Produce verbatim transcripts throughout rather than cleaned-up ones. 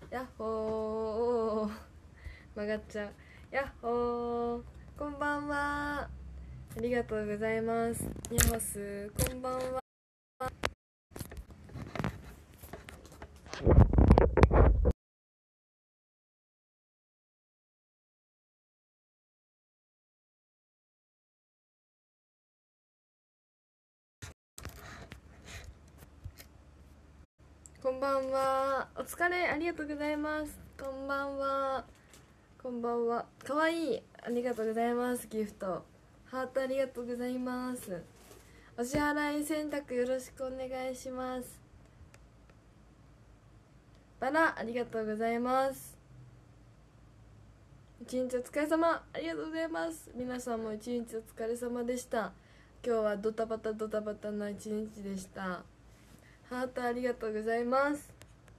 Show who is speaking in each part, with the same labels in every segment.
Speaker 1: やっほー曲がっちゃう。やっほー、こんばんは。ありがとうございます。にゃほす、こんばんは。こんばんは。お疲れ、ありがとうございます。こんばんは。こんばんは。かわいい。ありがとうございます。ギフト。ハートありがとうございます。お支払い選択よろしくお願いします。バラ、ありがとうございます。一日お疲れ様。ありがとうございます。皆さんも一日お疲れ様でした。今日はドタバタドタバタな一日でした。ハートありがとうございます。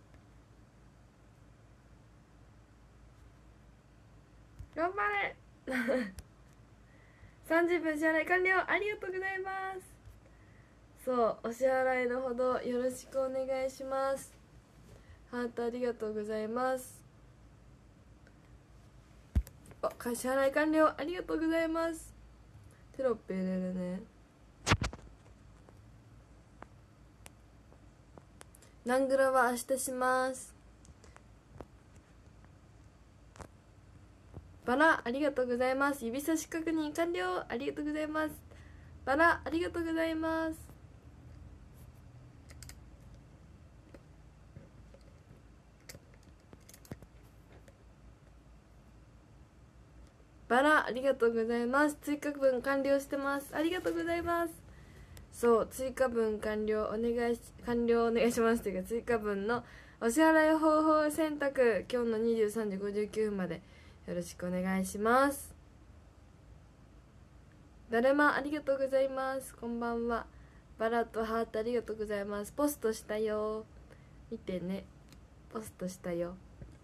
Speaker 1: 頑張れさんじゅっぷん支払い完了。ありがとうございます。そうお支払いのほどよろしくお願いします。ハートありがとうございます。あ、支払い完了。ありがとうございます。テロップ入れるね。ナングラは明日します。バラありがとうございます。指差し確認完了。ありがとうございます。バラありがとうございます。バラありがとうございます。追加分完了してます。ありがとうございます。そう追加分完了お願いし完了お願いしますというか、追加分のお支払い方法選択、今日のにじゅうさんじごじゅうきゅうふんまでよろしくお願いします。だるまありがとうございます。こんばんは。バラとハートありがとうございます。ポストしたよ、見てね。ポストしたよ。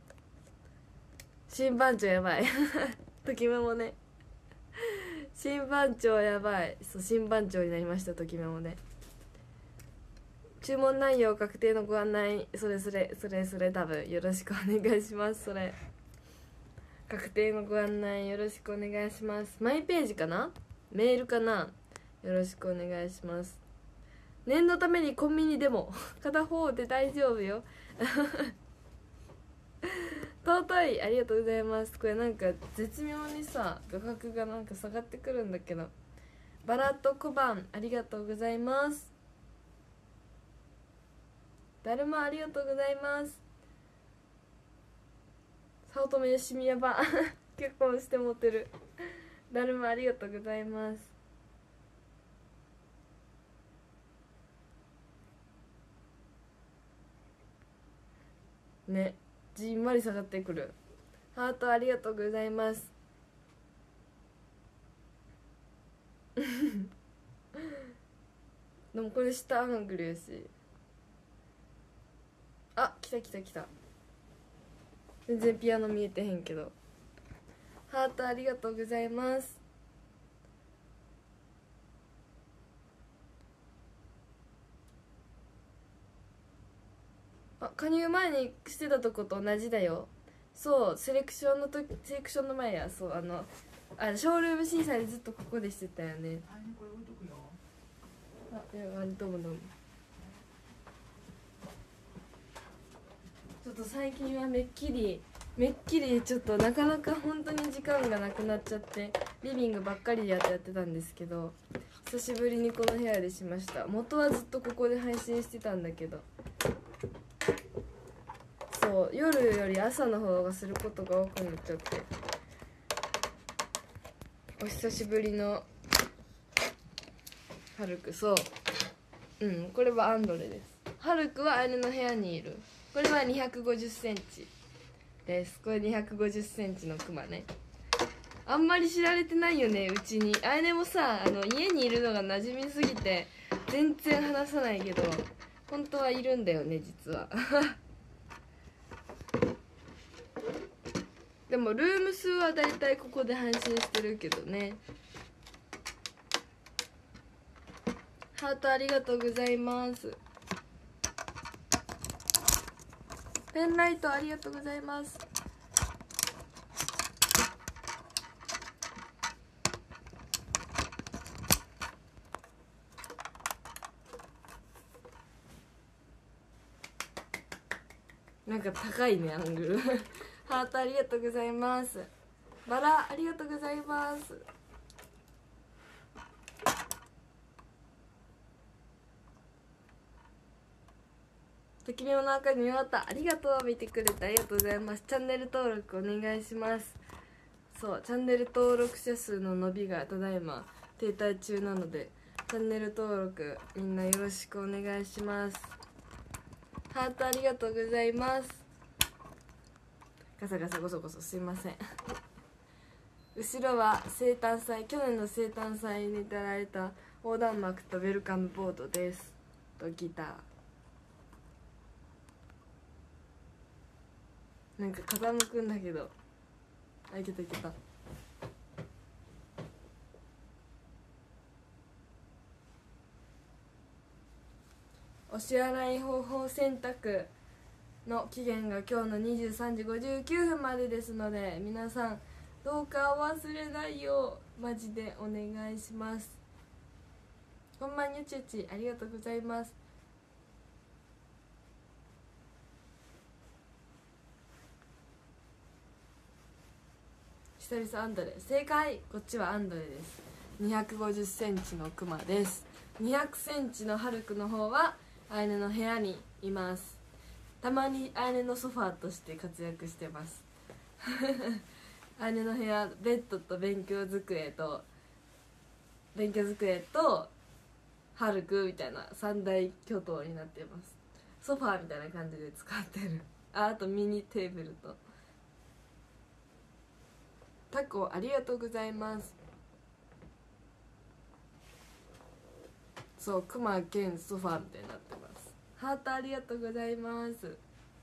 Speaker 1: 新番長やばいときめもね、新番長やばい。そう新番長になりました。ときめもね。注文内容確定のご案内、それそれそれそれ多分よろしくお願いします。それ確定のご案内よろしくお願いします。マイページかな、メールかな、よろしくお願いします。念のためにコンビニでも片方で大丈夫よ尊い、ありがとうございます。これなんか絶妙にさ画角がなんか下がってくるんだけど、バラと小判ありがとうございます。だるまありがとうございます。早乙女よしみやば結婚してモテる。だるまありがとうございます。ね、じんわり下がってくる。ハートありがとうございますでもこれ下アングルやし、あ、来た来た来た。全然ピアノ見えてへんけど。ハートありがとうございます。あ、加入前にしてたとこと同じだよ。そうセレクションの時、セレクションの前や、そうあのあショールーム審査でずっとここでしてたよね。あ、いや、どうもどうも。ちょっと最近はめっきりめっきりちょっとなかなか本当に時間がなくなっちゃって、リビングばっかりでやってやってたんですけど、久しぶりにこの部屋でしました。元はずっとここで配信してたんだけど、そう夜より朝の方がすることが多くなっちゃって、お久しぶりのハルク。そううん、これはアンドレです。ハルクは姉の部屋にいる。これはにひゃくごじゅっセンチです。これにひゃくごじゅっセンチのクマね。あんまり知られてないよね、うちに。あれもさ、あの家にいるのが馴染みすぎて全然話さないけど、本当はいるんだよね、実はでもルーム数はだいたいここで配信してるけどね。ハートありがとうございます。 ペンライトありがとうございます。なんか高いねアングルハートありがとうございます。バラありがとうございます。ときめもの赤に見終わった、ありがとう。見てくれてありがとうございます。チャンネル登録お願いします。そうチャンネル登録者数の伸びがただいま停滞中なので、チャンネル登録みんなよろしくお願いします。ハートありがとうございます。ガサガサゴソゴソすいません後ろは生誕祭、去年の生誕祭にいただいた横断幕とウェルカムボードですとギター。なんか傾くんだけど、あ、いけたいけた。お支払い方法選択の期限が今日のにじゅうさんじごじゅうきゅうふんまでですので、皆さんどうかお忘れないようマジでお願いします。こんばんにゅちゅちありがとうございます。久々アンドレ、正解。こっちはアンドレです。にひゃくごじゅっセンチのクマです。にひゃくセンチのハルクの方はあやねの部屋にいます。たまにあやねのソファーとして活躍してますあやねの部屋、ベッドと勉強机と勉強机とハルクみたいな三大巨頭になっています。ソファーみたいな感じで使ってる。あ、あとミニテーブルとタコありがとうございます。そうクマ兼ソファーみたいになってます。ハートありがとうございます。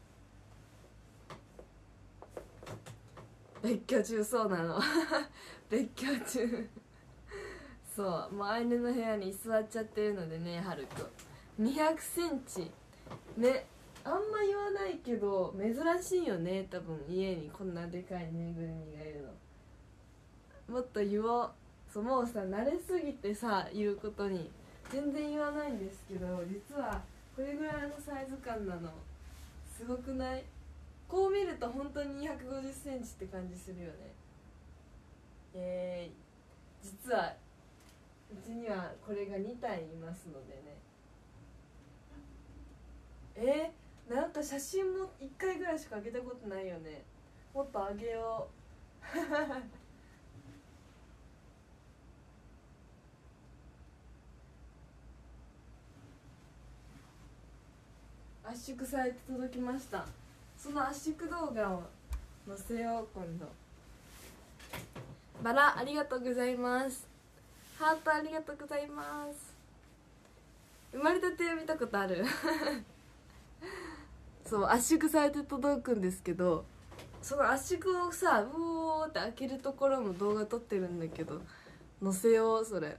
Speaker 1: 別居中、そうなの別居中そうもうあいねの部屋に座っちゃってるのでね、はるくにひゃくセンチね、あんま言わないけど珍しいよね。多分家にこんなでかいぬいぐるみがいるの。もっと言おう。そうもうさ慣れすぎてさ言うことに全然言わないんですけど、実はこれぐらいのサイズ感なの。すごくない？こう見ると本当ににひゃくごじゅっセンチって感じするよね。えー、実はうちにはこれがにたいいますのでね。えー、なんか写真もいっかいぐらいしか上げたことないよね。もっと上げよう圧縮されて届きました。その圧縮動画を載せよう今度。バラありがとうございます。ハートありがとうございます。生まれたて見たことあるそう圧縮されて届くんですけど、その圧縮をさうおーって開けるところも動画撮ってるんだけど、載せようそれ。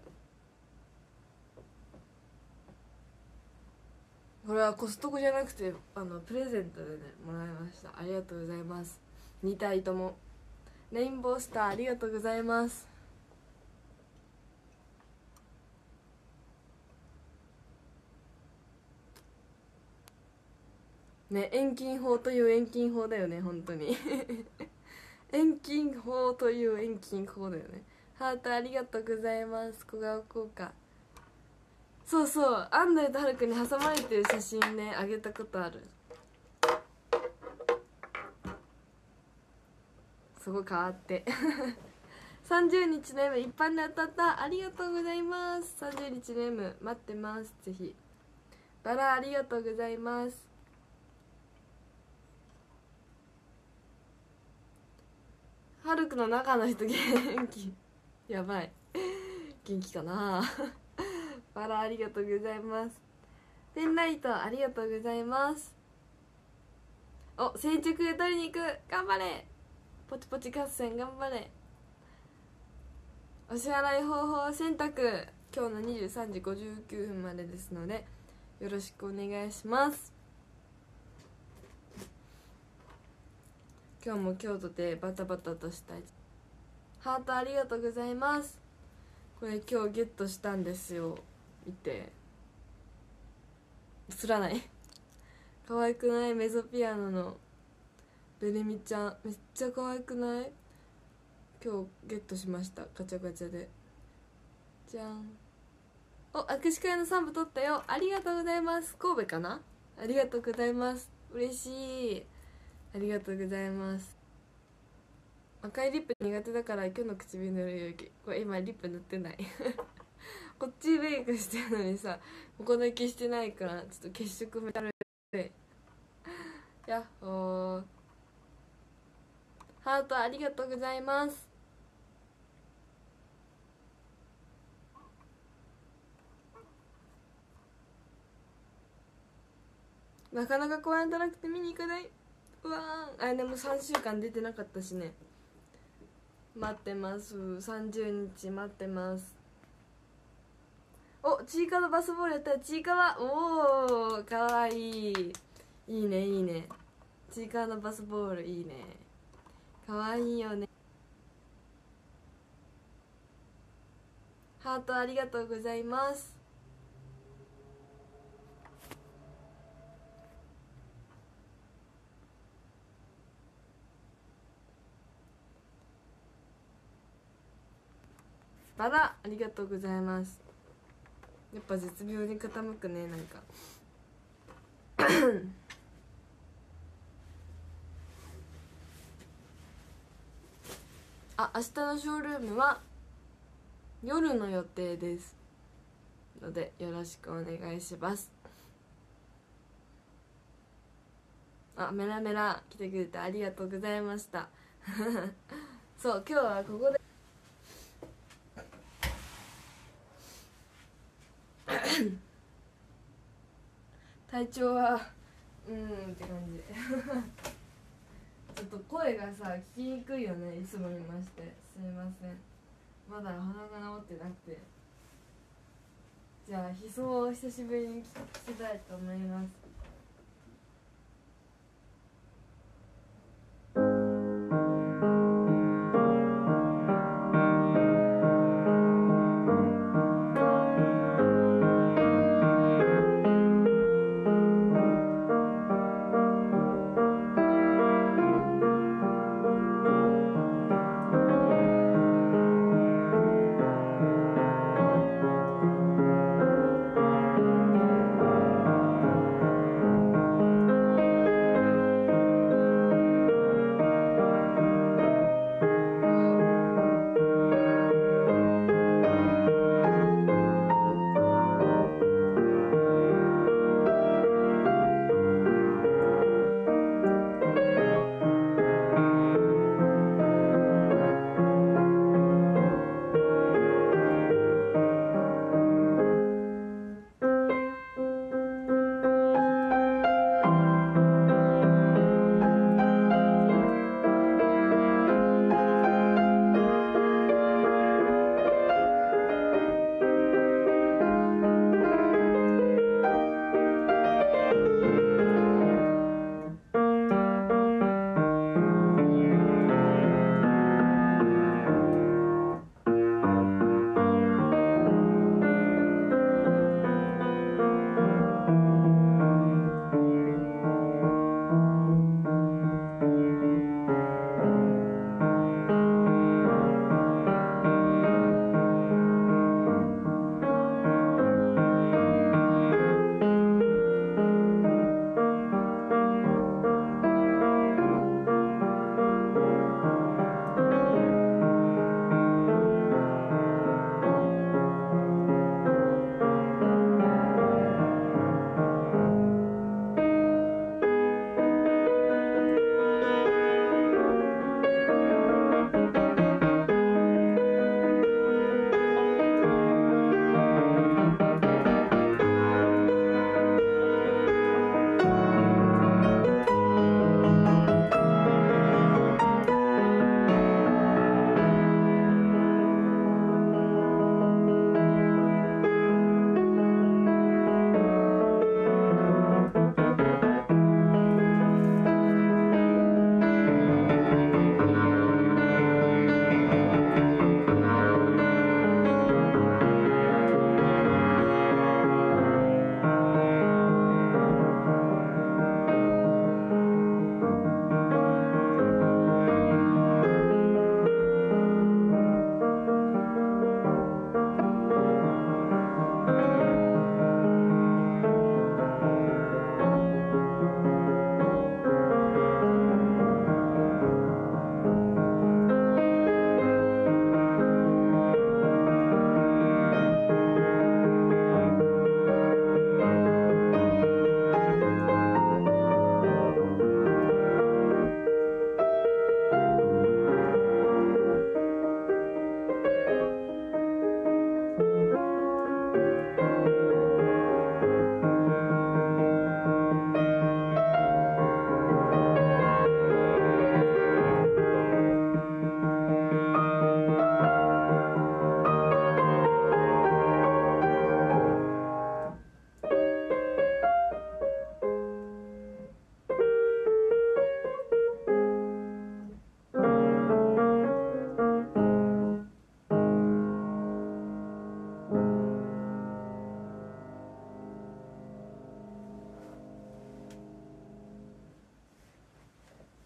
Speaker 1: これはコストコじゃなくてあのプレゼントでねもらいました。ありがとうございます。にたいともレインボースターありがとうございます。ね、遠近法という遠近法だよね本当に遠近法という遠近法だよね。ハートありがとうございます。小顔効果。そうそうアンドレとハルくんに挟まれてる写真ねあげたことある。すごい変わってさんじゅうにちの M 一般で当たった。ありがとうございます。さんじゅうにちの M 待ってます。ぜひバラありがとうございます。ハルくの中の人元気やばい元気かなバラありがとうございます。ペンライトありがとうございます。お先着で取りに行く。頑張れポチポチ合戦頑張れ。お支払い方法選択今日のにじゅうさんじごじゅうきゅうふんまでですのでよろしくお願いします。 今日も京都でバタバタとしたい。ハートありがとうございます。これ今日ゲットしたんですよ。見て、映らない可愛くない？メゾピアノのベレミちゃん、めっちゃ可愛くない？今日ゲットしました、ガチャガチャで。じゃん。お、握手会のさん部取ったよ。ありがとうございます。神戸かな？ありがとうございます。嬉しい。ありがとうございます。赤いリップ苦手だから今日の唇塗るより、これ今リップ塗ってないこっちメイクしてるのにさ、ここだけしてないからちょっと血色メタルでやっほー。ハートありがとうございます。なかなか公演じゃなくて見に行かない。うわー、あ、でもさんしゅうかん出てなかったしね。待ってます。さんじゅうにち待ってます。お、ちいかわのバスボールやったらちいかわ。おー、かわいい。いいねいいね。ちいかわのバスボールいいね。かわいいよね。ハートありがとうございます。バラありがとうございます。やっぱ絶妙に傾くね、なんかあ、明日のショールームは夜の予定ですのでよろしくお願いします。あ、メラメラ来てくれてありがとうございましたそう今日はここで体調はうーんって感じちょっと声がさ聞きにくいよね、いつもにまして。すいません、まだ鼻が治ってなくて。じゃあ悲壮を久しぶりに聞きたいと思います。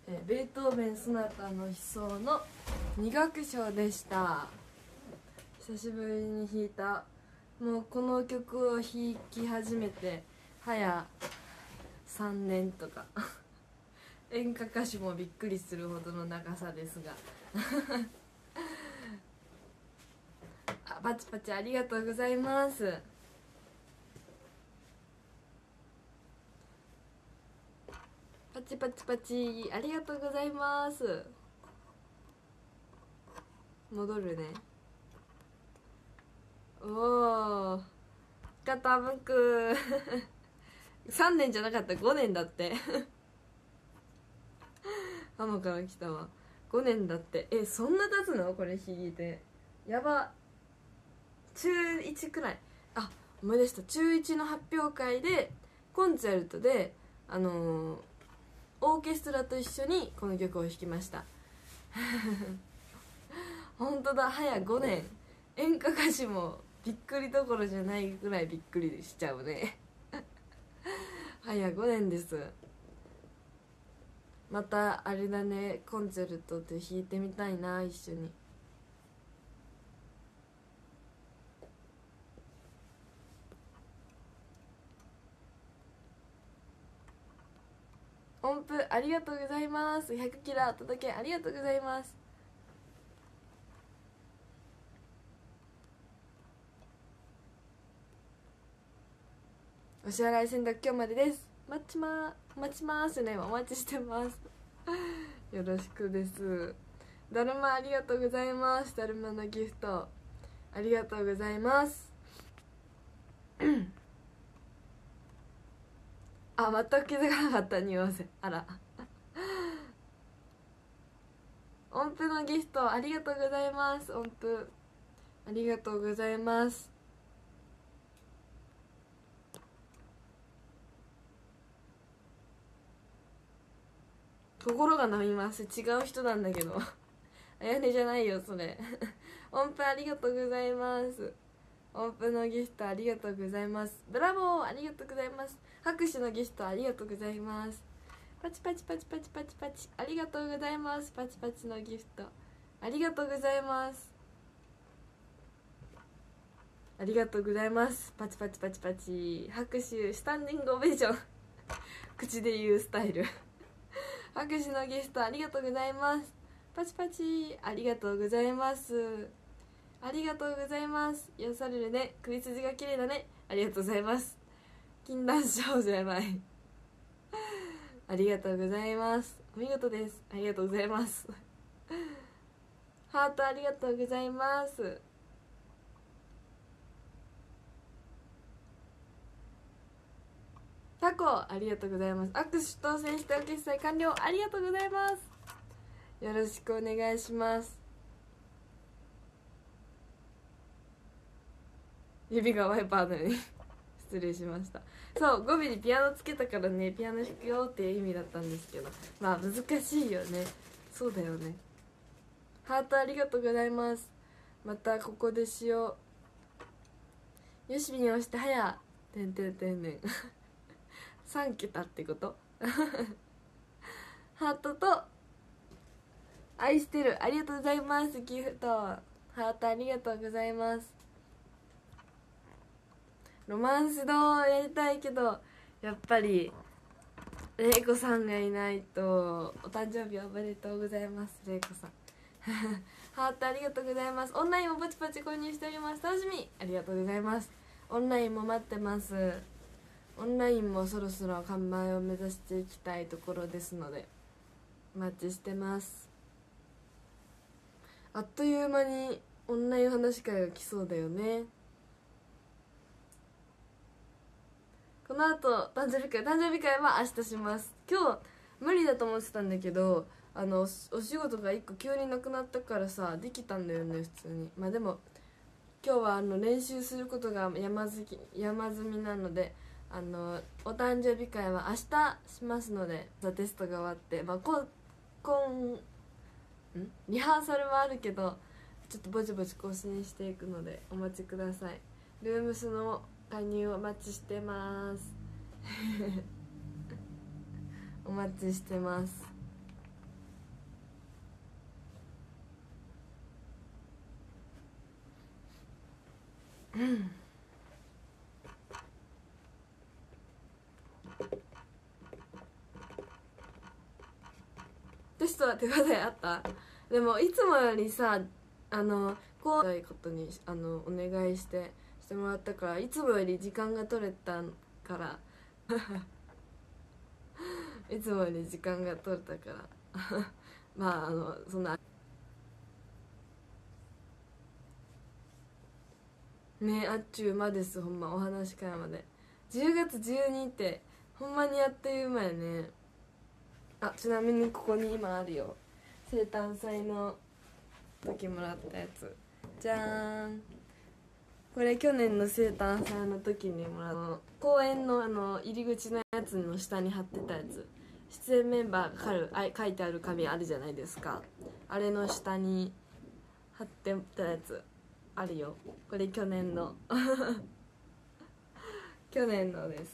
Speaker 1: えー、ベートーベンソナタの悲愴のに楽章でした。久しぶりに弾いた。もうこの曲を弾き始めて早さんねんとか演歌歌手もびっくりするほどの長さですがあ、パチパチありがとうございます。パチパチパチありがとうございます。戻るね。おお傾くさんねんじゃなかったごねんだってハモから来たわ。ごねんだって。え、そんな経つのこれ弾いて。やば。中いちくらい。あ、思い出した。中いちの発表会でコンチェルトであのー、オーケストラと一緒にこの曲を弾きました本当だ、早ごねん。演歌歌手もびっくりどころじゃないぐらいびっくりしちゃうね早ごねんです。またあれだね、コンチェルトって弾いてみたいな、一緒に。音符ありがとうございます。ひゃくキラお届けありがとうございます。お支払い選択今日までです。待ちまー待ちますね。お待ちしてますよろしくです。だるまありがとうございます。だるまのギフトありがとうございますあ、全く気づかなかった。匂わせ。あら音符のギフトありがとうございます。音符ありがとうございます。心が飲みます。違う人なんだけどあやねじゃないよそれ音符ありがとうございます。音符のギフトありがとうございます。ブラボーありがとうございます。拍手のギフトありがとうございます。パチパチパチパチパチパチありがとうございます。パチパチのギフトありがとうございます。ありがとうございます。パチパチパチパチ拍手スタンディングオベーション口で言うスタイル拍手のギフトありがとうございます。パチパチありがとうございます。ありがとうございます。癒されるね。首筋が綺麗だね。ありがとうございます。禁断症状やばいありがとうございます。お見事です。ありがとうございますハートありがとうございます。タコありがとうございます。握手当選してお決済完了ありがとうございます。よろしくお願いします。指がワイパーのように失礼しました。そう語尾にピアノつけたからね、ピアノ弾くよっていう意味だったんですけど、まあ難しいよね。そうだよね。ハートありがとうございます。またここでしよう。よしびに押してはやてんてんてんねんさん桁ってことハートと愛してるありがとうございます。ギフトハートありがとうございます。ロマンスドやりたいけどやっぱりれいこさんがいないと。お誕生日おめでとうございます、れいこさんハートありがとうございます。オンラインもパチパチ購入しております。楽しみありがとうございます。オンラインも待ってます。オンラインもそろそろ完売を目指していきたいところですのでお待ちしてます。あっという間にオンライン話し会が来そうだよね。この後誕生日会誕生日会は明日します。今日無理だと思ってたんだけど、あのお仕事がいっこ急になくなったからさできたんだよね普通に。まあでも今日はあの練習することが山積山積みなので、あのお誕生日会は明日しますので、テストが終わって、まあ、ここんんリハーサルはあるけどちょっとぼちぼち更新していくのでお待ちください。ルームスの加入お待ちしてますお待ちしてます。 うんテストは手応えあった？でもいつもよりさ、あのこういうことにあのお願いしてしてもらったから、いつもより時間が取れたからいつもより時間が取れたからまああのそんなね、あっちゅう間です。ほんまお話会までじゅうがつじゅうにってほんまにあっという間やね。あ、ちなみにここに今あるよ、生誕祭の時もらったやつ。じゃーん。これ去年の生誕祭の時にもらった公演のあの入り口のやつの下に貼ってたやつ、出演メンバーが書るあ書いてある紙あるじゃないですか。あれの下に貼ってたやつあるよ。これ去年の去年のです。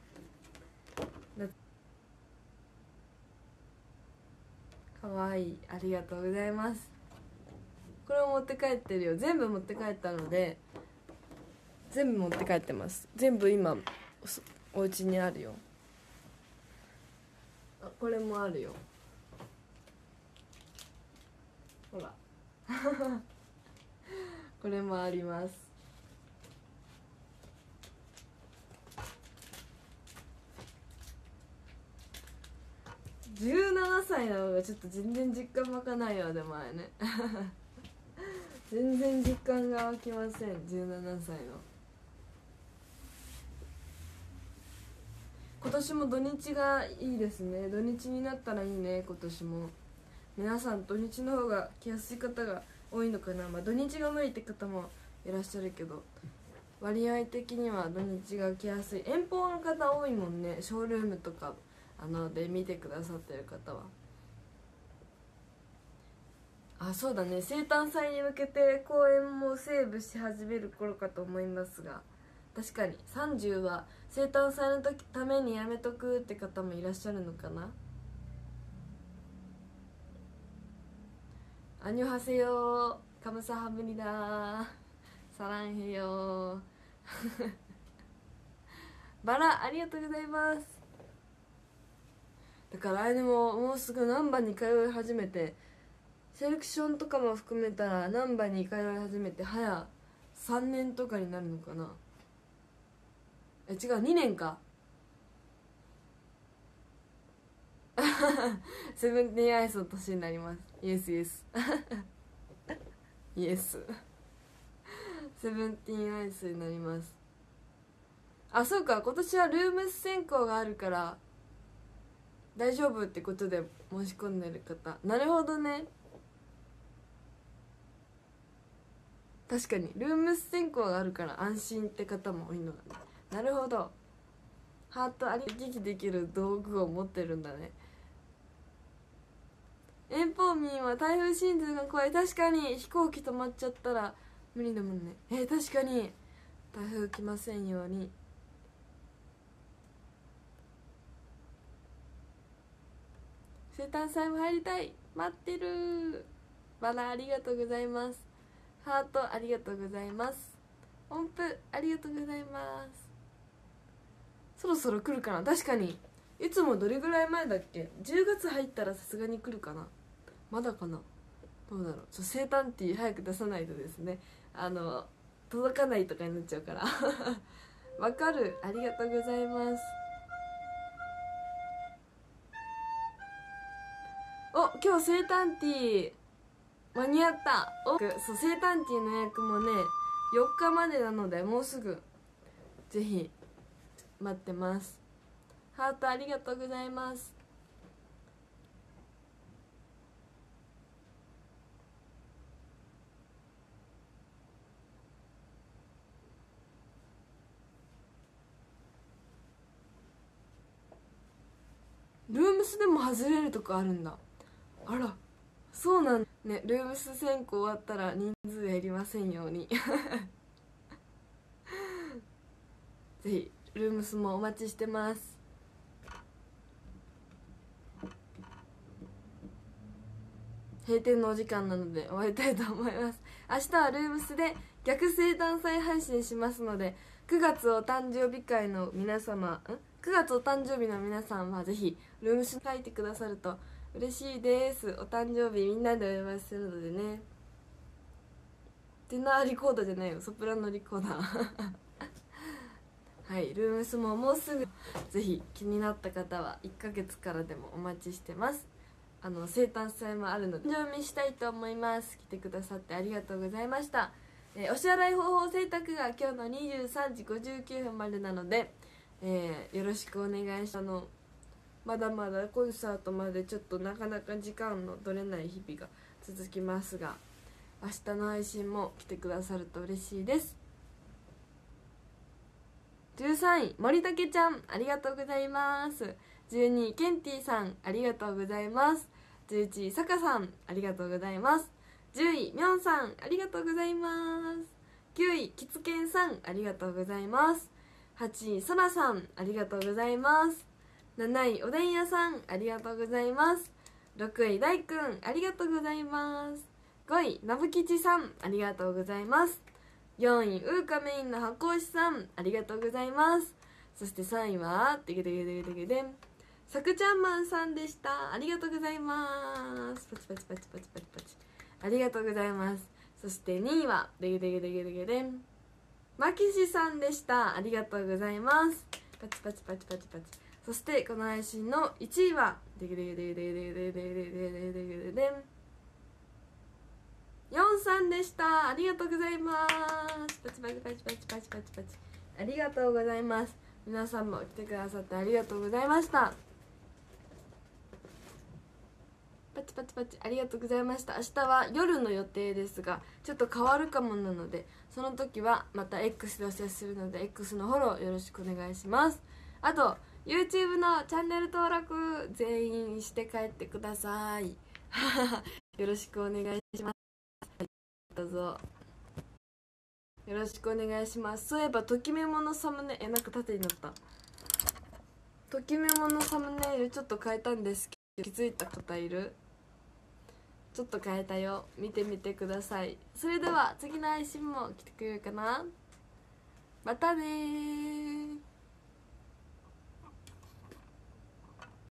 Speaker 1: かわいい、ありがとうございます。これを持って帰ってるよ。全部持って帰ったので全部持って帰ってます。全部今お家にあるよ。あ、これもあるよ、ほらこれもあります。じゅうななさいなのがちょっと全然実感湧かないよ。でもあれね全然実感が湧きません。じゅうななさいの今年も土日がいいですね。土日になったらいいね。今年も皆さん土日の方が来やすい方が多いのかな。まあ土日が無理って方もいらっしゃるけど、割合的には土日が来やすい。遠方の方多いもんね。ショールームとかあので見てくださってる方は。あ、そうだね、生誕祭に向けて公演もセーブし始める頃かと思いますが、確かにさんじゅうは生誕祭の時ためにやめとくって方もいらっしゃるのかな。アニョハセヨー、カムサハムニダー、サランヘヨーバラありがとうございます。だからあれでももうすぐ難波に通い始めて、セレクションとかも含めたら難波に通い始めて早さんねんとかになるのかな。え、違う、にねんかセブンティーンアイスの年になります。イエスイエスイエスセブンティーンアイスになります。あ、そうか、今年はルーム選考があるから大丈夫ってことで申し込んでる方。なるほどね。確かにルーム選考があるから安心って方も多いのだね。なるほど。ハートあり行き来できる道具を持ってるんだね。遠方民は台風シーズンが怖い。確かに飛行機止まっちゃったら無理だもんね。えー、確かに台風来ませんように。生誕祭も入りたい、待ってる。バラありがとうございます。ハートありがとうございます。音符ありがとうございます。そろそろ来るかな。確かにいつもどれぐらい前だっけ。じゅうがつ入ったらさすがに来るかな。まだかな、どうだろう。ちょ生誕ティー早く出さないとですね、あの届かないとかになっちゃうからわかる、ありがとうございます。お、今日生誕ティー間に合った。お、そう、生誕ティーの予約もねよっかまでなので、もうすぐぜひ待ってます。ハートありがとうございます。ルームスでも外れるとかあるんだ。あら、そうなんね。ルームス選考終わったら人数減りませんようにぜひルームスもお待ちしてます。閉店のお時間なので終わりたいと思います。明日はルームスで逆生誕祭配信しますので、くがつお誕生日会の皆様んくがつお誕生日の皆さんはぜひルームシュ書いてくださると嬉しいです。お誕生日みんなでお祝いするのでね。テナーリコーダーじゃないよ、ソプラノリコーダーはい、ルームスももうすぐ、ぜひ気になった方はいっかげつからでもお待ちしてます。あの生誕祭もあるのでお見したいと思います。来てくださってありがとうございました。えー、お支払い方法選択が今日のにじゅうさんじごじゅうきゅうふんまでなので、えー、よろしくお願いします。あのまだまだコンサートまでちょっとなかなか時間の取れない日々が続きますが、明日の配信も来てくださると嬉しいです。じゅうさんい森竹ちゃんありがとうございます。じゅうにいケンティさんありがとうございます。じゅういちいさかさんありがとうございます。じゅういみょんさんありがとうございます。きゅういきつけんさんありがとうございます。はちいそらさんありがとうございます。なないおでん屋さんありがとうございます。ろくい大くんありがとうございます。ごいなぶきちさんありがとうございます。よんいうーかメインの箱推しさんありがとうございます。そしてさんいはてけてけてけてけでんさくちゃんマンさんでした。ありがとうございます。パチパチパチパチパチパチありがとうございます。そしてにいはてけてけてけてけでんまきしさんでした。ありがとうございます。パチパチパチパチパチ。そしてこの配信のいちいはてけてけてけてけてけてけてけてけてけでんよんさんでした。ありがとうございます。パチパチパチパチパチパチパチありがとうございます。皆さんも来てくださってありがとうございました。パチパチパチありがとうございました。明日は夜の予定ですがちょっと変わるかもなので、その時はまた X でお知らせするので X のフォローよろしくお願いします。あと YouTube のチャンネル登録全員して帰ってくださいよろしくお願いします。どうぞよろしくお願いします。そういえばときメモのサムネえなんか縦になった。ときメモのサムネイルちょっと変えたんですけど気づいた方いる？ちょっと変えたよ。見てみてください。それでは次の配信も来てくれるかな。またねー。